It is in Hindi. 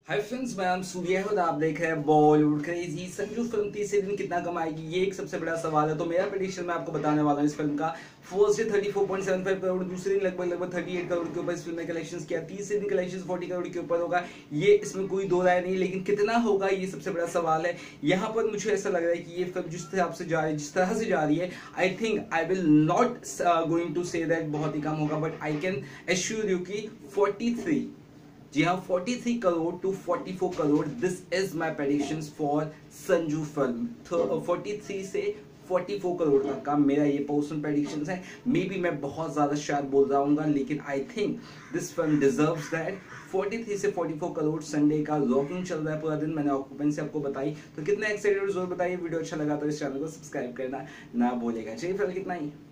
हाय फ्रेंड्स, मैं नाम सूर्य है और आप देख रहे हैं बॉलीवुड क्रेजी। संजू फिल्म तीसरे दिन कितना कमाएगी, ये एक सबसे बड़ा सवाल है। तो मेरा प्रेडिक्शन मैं आपको बताने वाला हूँ इस फिल्म का। फर्स्ट डे 34.75 करोड़, दूसरे दिन लगभग 38 करोड़ के ऊपर इस फिल्म ने कलेक्शन किया, तीसरे दिन कलेक्शन 40 करोड़ के ऊपर होगा। ये इसमें कोई दो राय नहीं, लेकिन कितना होगा ये सबसे बड़ा सवाल है। यहाँ पर मुझे ऐसा लग रहा है कि ये फिल्म जिस तरह से जा रही है, I think I will not going to say that बहुत ही कम होगा, but I can assure you कि 43, जी हाँ, 43 crore to 44 crore, this is my prediction for Sanju film. 43 से 44 करोड़ तक का मेरा ये पर्सनल प्रेडिक्शन है। मे बी मैं बहुत ज्यादा शायद बोल रहा हूँ, लेकिन I think this film deserves that. 43 से 44 करोड़। संडे का रॉकिंग चल रहा है पूरा दिन, मैंने ऑक्यूपेंसी आपको बताई। तो कितना एक्साइटेड जरूर बताइए। वीडियो अच्छा लगा तो इस चैनल को सब्सक्राइब करना ना भूलेगा। चलिए फिर कितना ही